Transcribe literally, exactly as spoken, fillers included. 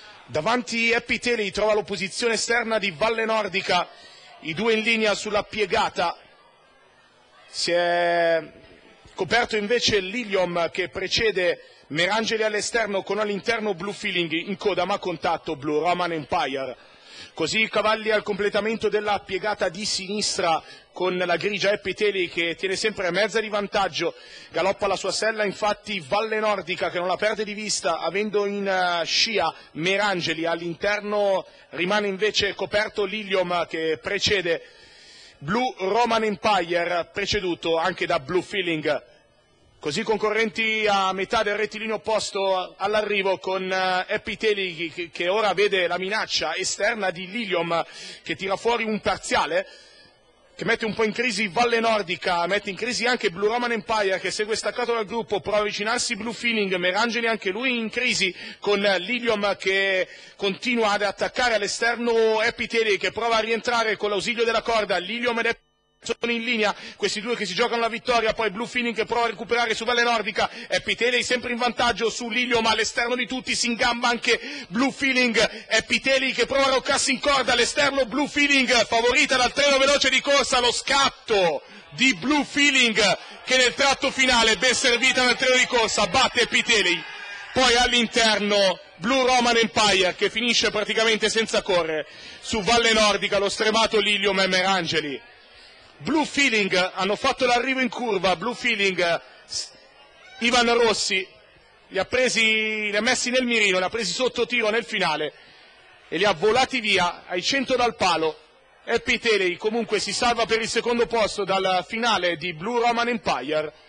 Davanti Epiteli trova l'opposizione esterna di Valle Nordica, i due in linea sulla piegata. Si è coperto invece Lilium che precede Merangeli all'esterno con all'interno Blue Feeling, in coda ma contatto Blue Roman Empire. Così i cavalli al completamento della piegata di sinistra con la grigia Epiteli che tiene sempre mezza di vantaggio, galoppa la sua sella infatti Valle Nordica che non la perde di vista, avendo in uh, scia Merangeli, all'interno rimane invece coperto Lilium che precede Blue Roman Empire, preceduto anche da Blue Feeling. Così concorrenti a metà del rettilineo opposto all'arrivo con uh, Epiteli che, che ora vede la minaccia esterna di Lilium che tira fuori un parziale, che mette un po' in crisi Valle Nordica, mette in crisi anche Blue Roman Empire che segue staccato dal gruppo, prova a avvicinarsi Blue Feeling, Merangeli anche lui in crisi con Lilium che continua ad attaccare all'esterno Epiteli che prova a rientrare con l'ausilio della corda, Lilium ed Epiteli sono in linea, questi due che si giocano la vittoria, poi Blue Feeling che prova a recuperare su Valle Nordica, Epiteli sempre in vantaggio su Lilium, ma all'esterno di tutti si ingamba anche Blue Feeling, Epiteli che prova a roccarsi in corda, all'esterno Blue Feeling, favorita dal treno veloce di corsa, lo scatto di Blue Feeling che nel tratto finale, ben servita nel treno di corsa, batte Epiteli, poi all'interno Blue Roman Empire che finisce praticamente senza correre, su Valle Nordica lo stremato Lilium e Merangeli. Blue Feeling hanno fatto l'arrivo in curva, Blue Feeling, Ivan Rossi li ha presi, li ha messi nel mirino, li ha presi sotto tiro nel finale e li ha volati via ai cento dal palo. Epiteli comunque si salva per il secondo posto dal finale di Blue Roman Empire.